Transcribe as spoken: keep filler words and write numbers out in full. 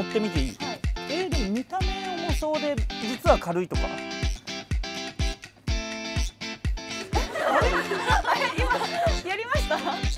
持ってみていい？はい、えー、でも見た目重そうで実は軽いとか。 あれ今やりました？